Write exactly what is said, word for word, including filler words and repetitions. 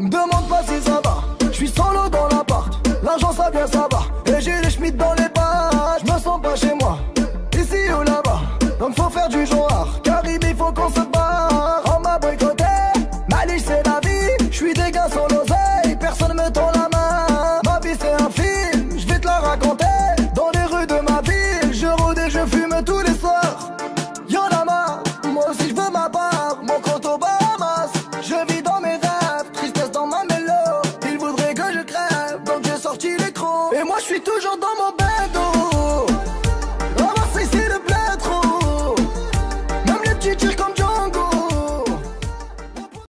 Me demande pas si ça va, je suis solo dans l'appart. L'argent ça vient, ça va, et j'ai les schmitts dans les pattes. Je me sens pas chez moi, ici ou là-bas. Donc faut faire du genre, car il faut qu'on se barre. On m'a boycotté, ma liche c'est la vie. Je suis des gars sans l'oseille, personne me tend la main. Ma vie c'est un film, je vais te la raconter. Dans les rues de ma ville, je rôde et je fume tous les soirs. Y'en a marre, moi aussi je veux ma part. Mon compte au Bahamas, je vis dans mes rêves. Tristesse dans ma mélo, il voudrait que je crève. Donc j'ai sorti l'écran, et moi je suis toujours dans mon